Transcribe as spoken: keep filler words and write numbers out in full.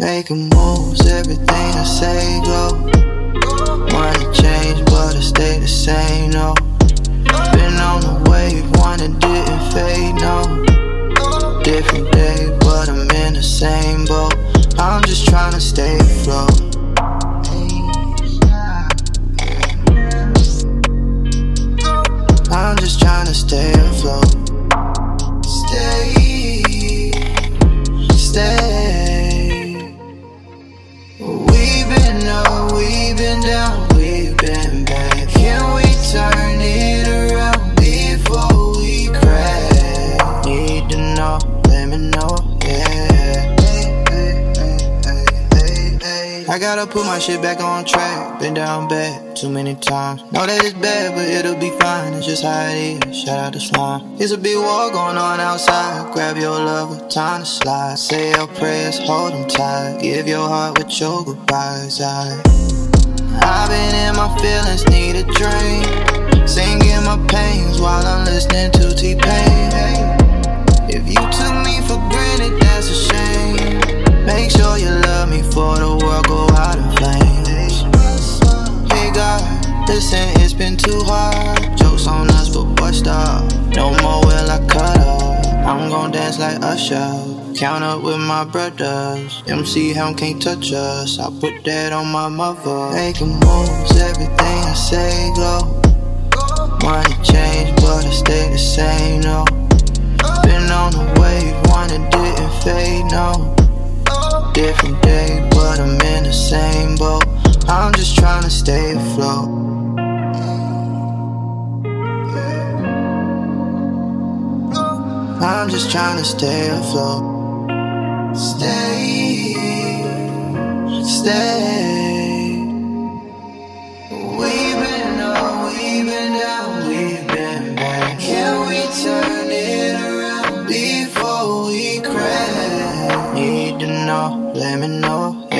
Making moves, everything I say go. Money change, but I stay the same, no. Been on the wave, one that didn't fade, no. Different day, but I'm in the same boat. I'm just tryna stay afloat. I'm just tryna stay afloat. Stay, stay. We've been up, we've been down, we've been back. Can we turn it around before we crash? Need to know, let me know, yeah. I gotta put my shit back on track. Been down bad too many times. Know that it's bad, but it'll be fine. It's just how it is. Shout out to Slime. There's a big war going on outside. Grab your lover, time to slide. Say your prayers, hold them tight. Give your heart with your goodbyes. I, I've been in my feelings, need a drink. Singing my pains while I'm listening to T-Pain. If you took me for granted, that's a shame. Make sure you love me for the world go out in flames. Hey God, listen, it's been too hard. Jokes on us, but boy stop. No more will I cut up. I'm gon' dance like Usher. Count up with my brothers. M C Helm can't touch us. I put that on my mother. Making moves, everything I say go. Money change, but I stay the same, no. Been on the wave, one that didn't fade, no. Different day, but I'm in the same boat. I'm just tryna stay afloat. I'm just tryna stay afloat. Stay, stay. We've been up, we've been down, we've been back. Can we turn it around before we crash? Need to know, let me know.